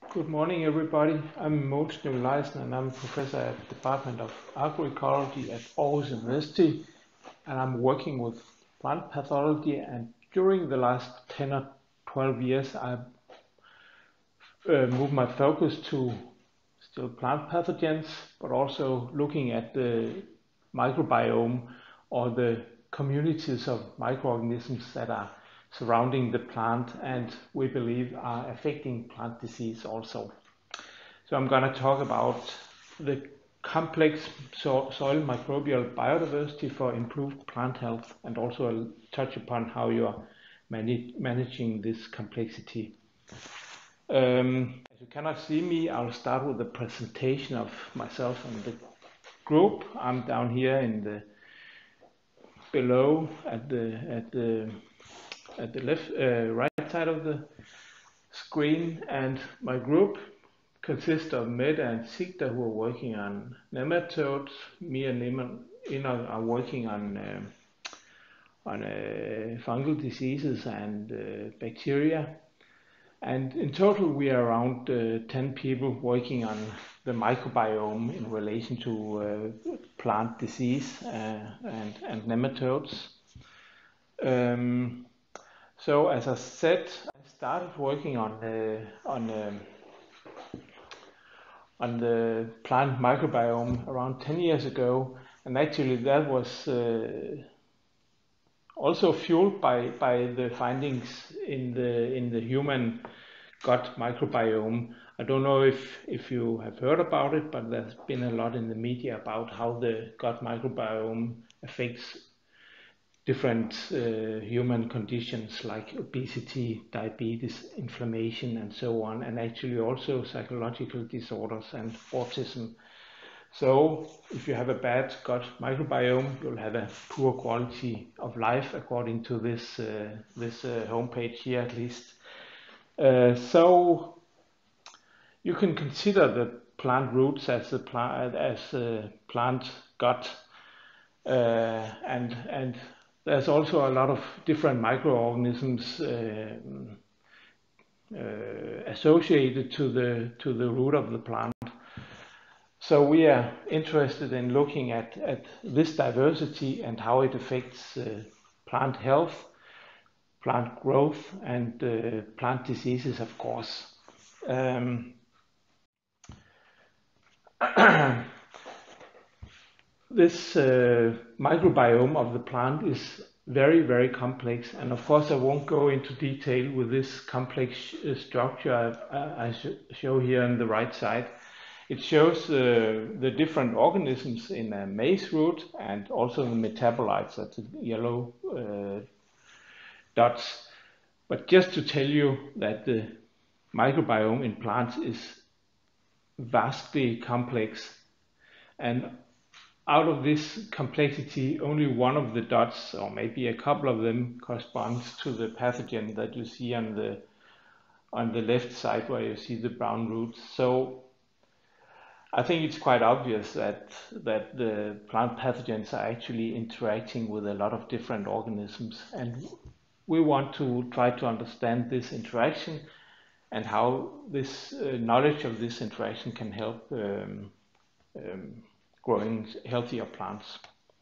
Good morning, everybody. I'm Mogens Nicolajsen, and I'm a professor at the Department of Agroecology at Aarhus University, and I'm working with plant pathology. And during the last 10 or 12 years, I've moved my focus to still plant pathogens, but also looking at the microbiome or the communities of microorganisms that are surrounding the plant and we believe are affecting plant disease also. So I'm going to talk about the complex soil microbial biodiversity for improved plant health, and also I'll touch upon how you are managing this complexity. As you cannot see me, I'll start with a presentation of myself and the group. I'm down here in the below at the left right side of the screen, and my group consists of Mette and Sigta, who are working on nematodes. Me and Ina are working on fungal diseases and bacteria. And in total, we are around 10 people working on the microbiome in relation to plant disease and nematodes. So as I said, I started working on the plant microbiome around 10 years ago, and actually that was also fueled by the findings in the human gut microbiome. I don't know if you have heard about it, but there's been a lot in the media about how the gut microbiome affects different human conditions like obesity, diabetes, inflammation, and so on, and actually also psychological disorders and autism. So if you have a bad gut microbiome, you'll have a poor quality of life, according to this homepage here at least. So you can consider the plant roots as a plant gut, and there's also a lot of different microorganisms associated to the root of the plant. So we are interested in looking at this diversity and how it affects plant health, plant growth, and plant diseases, of course. This microbiome of the plant is very, very complex, and of course I won't go into detail with this complex structure I show here on the right side. It shows the different organisms in a maize root and also the metabolites, that's the yellow dots. But just to tell you that the microbiome in plants is vastly complex, and out of this complexity, only one of the dots, or maybe a couple of them, corresponds to the pathogen that you see on the left side where you see the brown roots. So I think it's quite obvious that the plant pathogens are actually interacting with a lot of different organisms, and we want to try to understand this interaction and how this knowledge of this interaction can help growing healthier plants.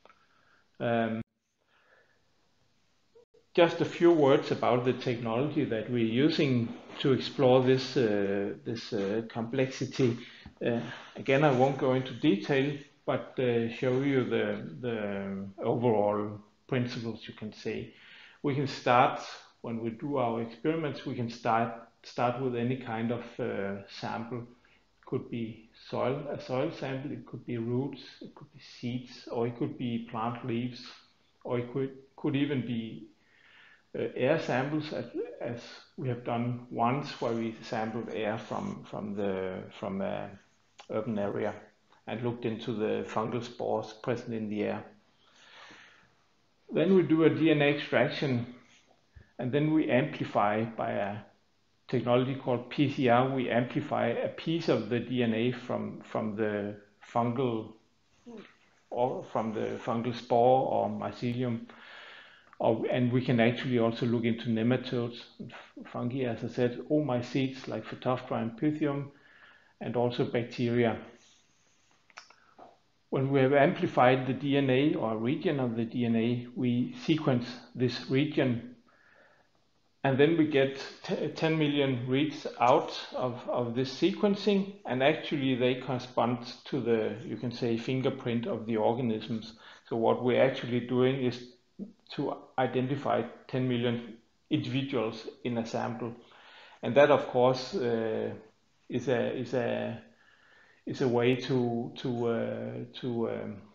Just a few words about the technology that we're using to explore this complexity. Again, I won't go into detail, but show you the overall principles, you can say. We can start, when we do our experiments, we can start with any kind of sample. It could be a soil sample, it could be roots, it could be seeds, or it could be plant leaves, or it could even be air samples, as we have done once, where we sampled air from an urban area and looked into the fungal spores present in the air. Then we do a DNA extraction, and then we amplify by a technology called PCR. We amplify a piece of the DNA from the fungal spore or mycelium And we can actually also look into nematodes, fungi, as I said, oomycetes like Phytophthora and Pythium, and also bacteria. When we have amplified the DNA or a region of the DNA, we sequence this region, and then we get 10 million reads out of this sequencing, and actually they correspond to the, you can say, fingerprint of the organisms. So what we're actually doing is to identify 10 million individuals in a sample, and that of course is a way to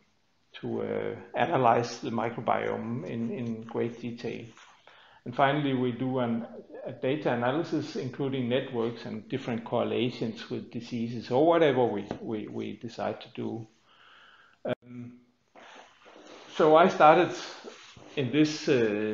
analyze the microbiome in great detail. And finally, we do a data analysis, including networks and different correlations with diseases or whatever we decide to do. So I started in this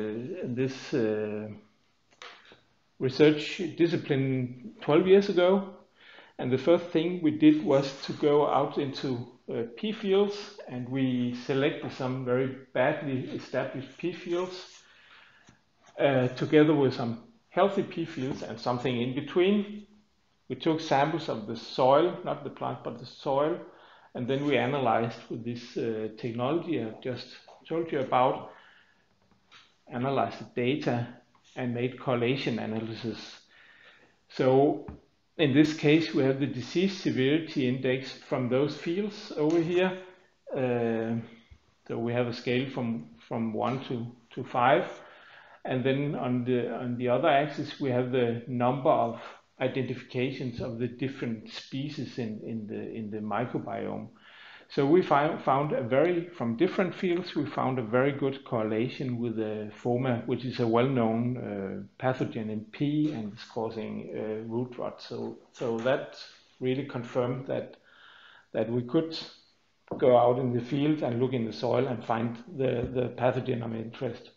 research discipline 12 years ago, and the first thing we did was to go out into pea fields, and we selected some very badly established pea fields together with some healthy pea fields and something in between. We took samples of the soil, not the plant, but the soil, and then we analyzed with this technology I just told you about, analyzed the data and made correlation analysis. So in this case, we have the disease severity index from those fields over here. So we have a scale from 1 to 5. And then on the other axis, we have the number of identifications of the different species in the microbiome. So we found from different fields, we found a very good correlation with the FOMA, which is a well-known pathogen in pea and is causing root rot. So that really confirmed that we could go out in the field and look in the soil and find the pathogen of interest.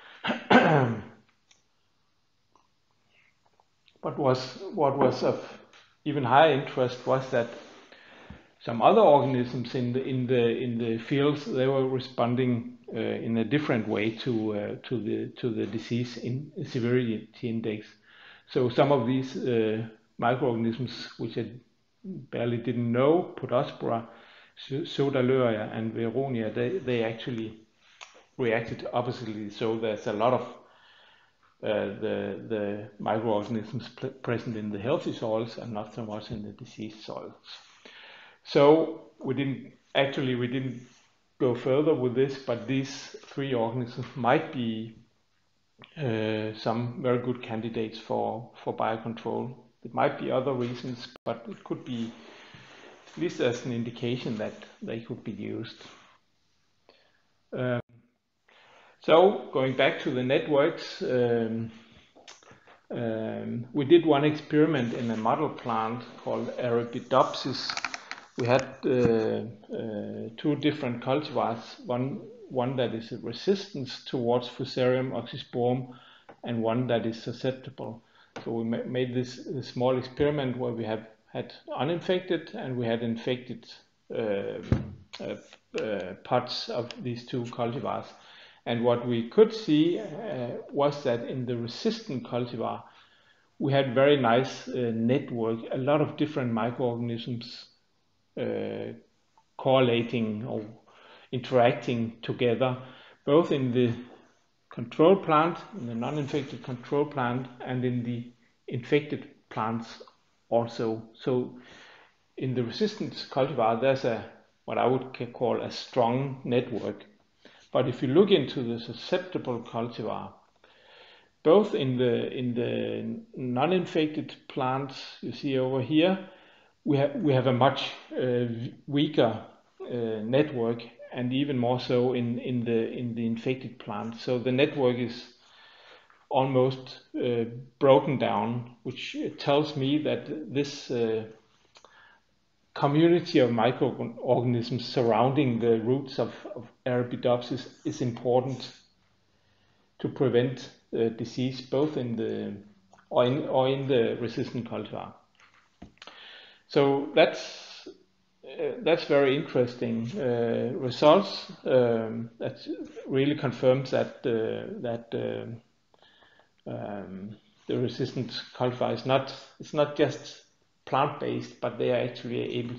But what was of even higher interest was that some other organisms in the fields, they were responding in a different way to the disease severity index. So some of these microorganisms, which I barely didn't know, Podospora, Sodaleuria, and Veronia, they actually reacted oppositely. So there's a lot of the microorganisms present in the healthy soils and not so much in the diseased soils. So we didn't go further with this, but these three organisms might be some very good candidates for biocontrol. It might be other reasons, but it could be at least as an indication that they could be used. So going back to the networks, we did one experiment in a model plant called Arabidopsis. We had two different cultivars, one that is resistant towards Fusarium oxysporum and one that is susceptible. So we made this small experiment where we had uninfected and we had infected pots of these two cultivars. And what we could see was that in the resistant cultivar, we had very nice network, a lot of different microorganisms correlating or interacting together, both in the control plant, in the non-infected control plant, and in the infected plants also. So in the resistant cultivar, there's what I would call a strong network. But if you look into the susceptible cultivar, both in the non-infected plants you see over here, we have a much weaker network, and even more so in the infected plants. So the network is almost broken down, which tells me that this community of microorganisms surrounding the roots of Arabidopsis is important to prevent disease both in the resistant cultivar. So that's that's very interesting results. That really confirms that the resistant cultivar is not just plant-based, but they are actually able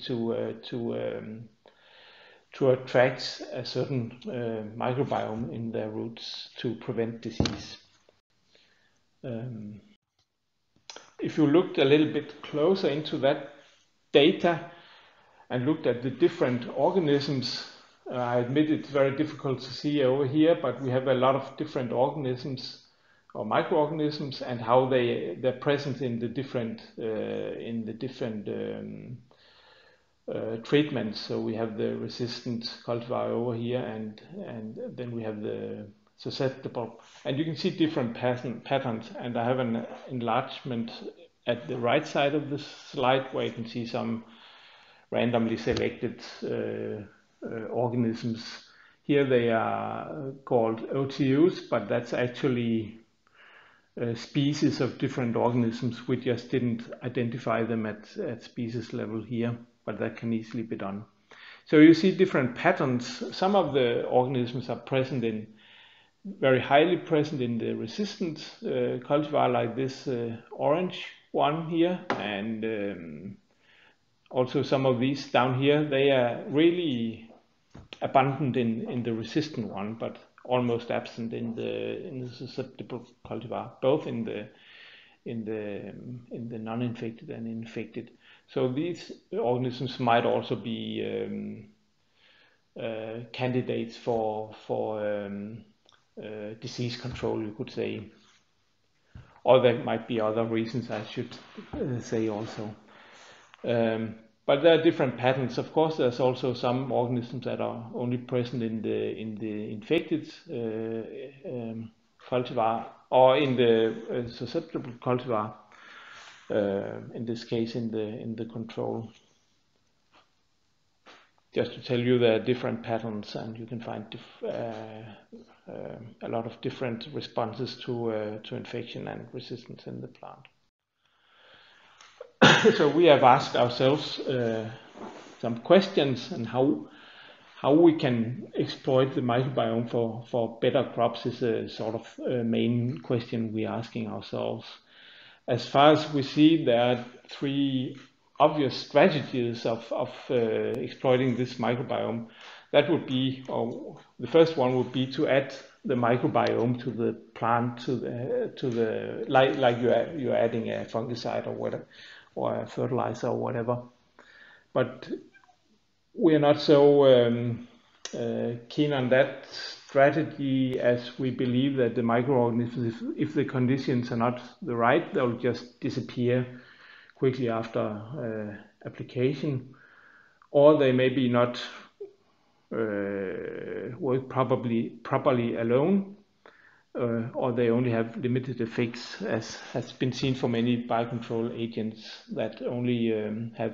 to attract a certain microbiome in their roots to prevent disease. If you looked a little bit closer into that data and looked at the different organisms, I admit it's very difficult to see over here, but we have a lot of different organisms or microorganisms and how they're present in the different treatments. So we have the resistant cultivar over here, and then we have the susceptible, and you can see different patterns. And I have an enlargement at the right side of the slide where you can see some randomly selected organisms. Here they are called OTUs, but that's actually species of different organisms. We just didn't identify them at species level here, but that can easily be done. So you see different patterns. Some of the organisms are present in, very highly present in the resistant cultivar, like this orange one here, and also some of these down here, they are really abundant in the resistant one, but almost absent in the susceptible cultivar, both in the non-infected and infected. So these organisms might also be candidates for disease control, you could say, or there might be other reasons, I should say also. But there are different patterns. Of course, there's also some organisms that are only present in the infected cultivar, or in the susceptible cultivar. In this case, in the control. Just to tell you, there are different patterns, and you can find a lot of different responses to infection and resistance in the plant. So we have asked ourselves some questions, and how we can exploit the microbiome for better crops is a sort of main question we're asking ourselves. As far as we see, there are three obvious strategies of exploiting this microbiome. That would be, or the first one would be to add the microbiome to the plant, to the like you're adding a fungicide or whatever, or a fertilizer or whatever. But we are not so keen on that strategy, as we believe that the microorganisms, if the conditions are not the right, they'll just disappear quickly after application, or they maybe not work properly alone, or they only have limited effects, as has been seen for many biocontrol agents that only have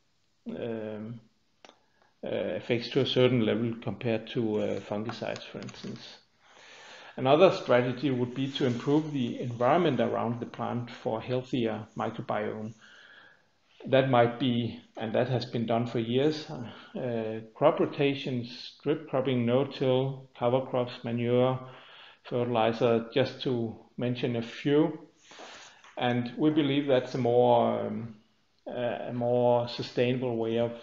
effects to a certain level compared to fungicides, for instance. Another strategy would be to improve the environment around the plant for a healthier microbiome. That might be, and that has been done for years, crop rotations, strip cropping, no-till, cover crops, manure, fertilizer, just to mention a few. And we believe that's a more sustainable way of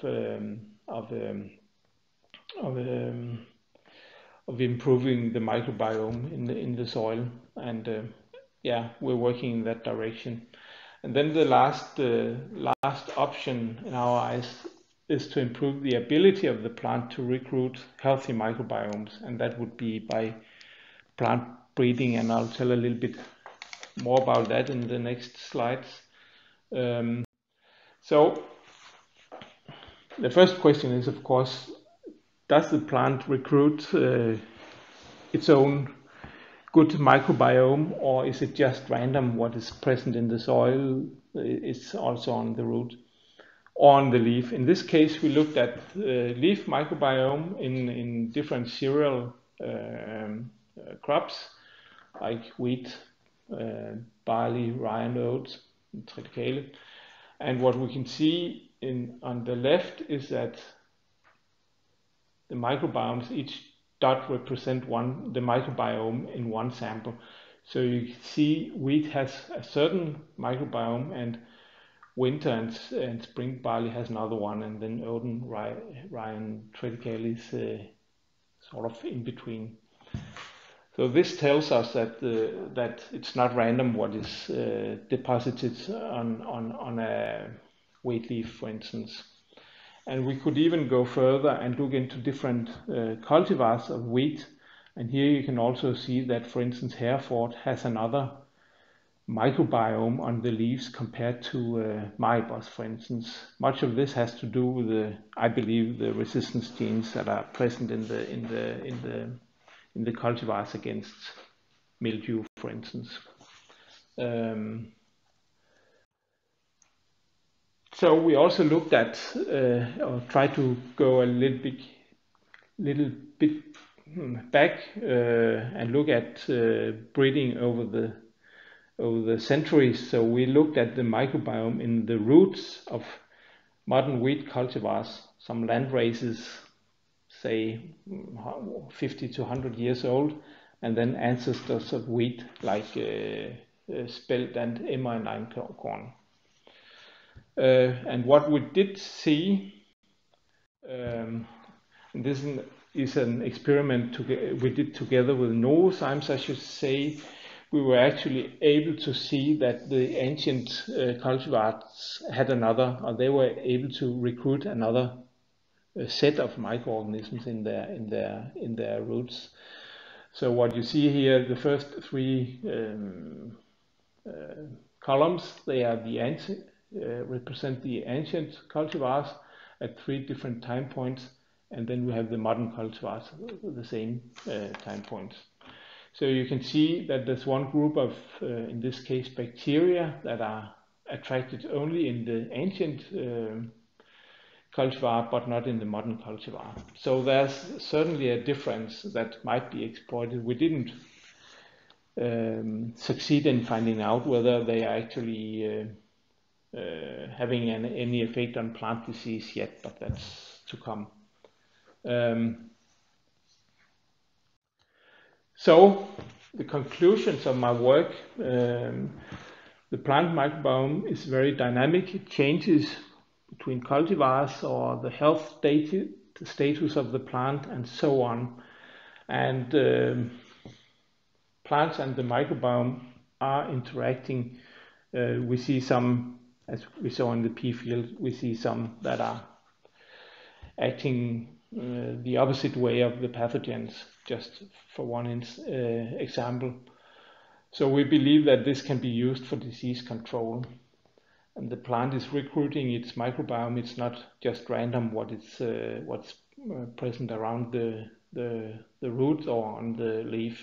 improving the microbiome in the soil, and yeah, we're working in that direction. And then the last option in our eyes is to improve the ability of the plant to recruit healthy microbiomes, and that would be by plant breeding, and I'll tell a little bit more about that in the next slides. So the first question is, of course, does the plant recruit its own good microbiome, or is it just random? What is present in the soil is also on the root or on the leaf. In this case, we looked at leaf microbiome in different cereal crops like wheat, barley, rye, and oats, triticale. And what we can see on the left is that the microbiomes, each dot represent the microbiome in one sample. So you can see wheat has a certain microbiome, and winter and spring barley has another one, and then oaten, rye and triticale is sort of in between. So this tells us that that it's not random what is deposited on a wheat leaf, for instance. And we could even go further and look into different cultivars of wheat. And here you can also see that, for instance, Hereford has another microbiome on the leaves compared to Maribos, for instance. Much of this has to do with I believe, the resistance genes that are present in the cultivars against mildew, for instance. So we also looked at, or tried to go a little bit back and look at breeding over the centuries. So we looked at the microbiome in the roots of modern wheat cultivars, some land races, say 50 to 100 years old, and then ancestors of wheat like spelt and emmer and einkorn. And what we did see, this is an experiment we did together with Novozymes, I should say. We were actually able to see that the ancient cultivars had they were able to recruit another set of microorganisms in their roots. So what you see here, the first three columns, they are represent the ancient cultivars at 3 different time points, and then we have the modern cultivars with the same time points. So you can see that there's one group of, in this case, bacteria that are attracted only in the ancient cultivar, but not in the modern cultivar. So there's certainly a difference that might be exploited. We didn't succeed in finding out whether they are actually having any effect on plant disease yet, but that's to come. So the conclusions of my work, the plant microbiome is very dynamic. It changes between cultivars or the health status of the plant and so on. And plants and the microbiome are interacting. We see some, as we saw in the pea field, we see some that are acting the opposite way of the pathogens, just for one example. So we believe that this can be used for disease control. And the plant is recruiting its microbiome. It's not just random what's present around the root or on the leaf.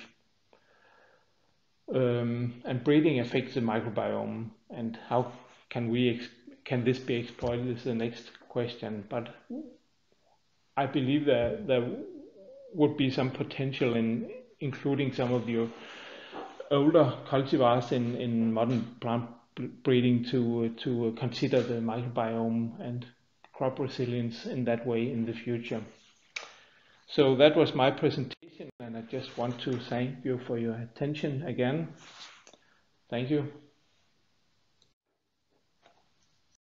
And breeding affects the microbiome, and how can this be exploited is the next question. But I believe that there would be some potential in including some of the older cultivars in modern plant breeding to consider the microbiome and crop resilience in that way in the future. So that was my presentation, and I just want to thank you for your attention again. Thank you.